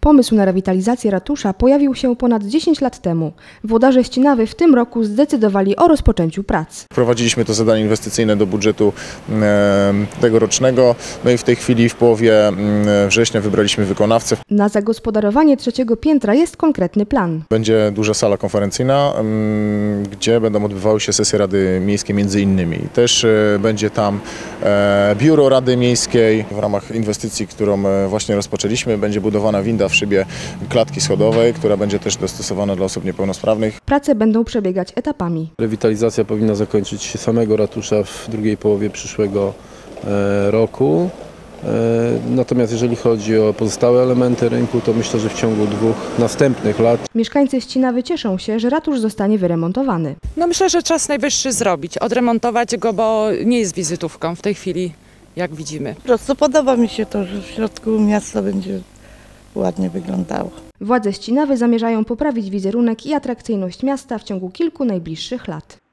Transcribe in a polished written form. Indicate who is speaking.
Speaker 1: Pomysł na rewitalizację ratusza pojawił się ponad 10 lat temu. Włodarze Ścinawy w tym roku zdecydowali o rozpoczęciu prac.
Speaker 2: Wprowadziliśmy to zadanie inwestycyjne do budżetu tegorocznego. No i w tej chwili w połowie września wybraliśmy wykonawcę.
Speaker 1: Na zagospodarowanie trzeciego piętra jest konkretny plan.
Speaker 2: Będzie duża sala konferencyjna, gdzie będą odbywały się sesje Rady Miejskiej między innymi. Też będzie tam biuro Rady Miejskiej. W ramach inwestycji, którą właśnie rozpoczęliśmy, będzie budowana winda w szybie klatki schodowej, która będzie też dostosowana dla osób niepełnosprawnych.
Speaker 1: Prace będą przebiegać etapami.
Speaker 3: Rewitalizacja powinna zakończyć się samego ratusza w drugiej połowie przyszłego roku. Natomiast jeżeli chodzi o pozostałe elementy rynku, to myślę, że w ciągu 2 następnych lat.
Speaker 1: Mieszkańcy Ścinawy cieszą się, że ratusz zostanie wyremontowany.
Speaker 4: No myślę, że czas najwyższy zrobić, odremontować go, bo nie jest wizytówką w tej chwili, jak widzimy.
Speaker 5: Po prostu podoba mi się to, że w środku miasta będzie ładnie wyglądało.
Speaker 1: Władze Ścinawy zamierzają poprawić wizerunek i atrakcyjność miasta w ciągu kilku najbliższych lat.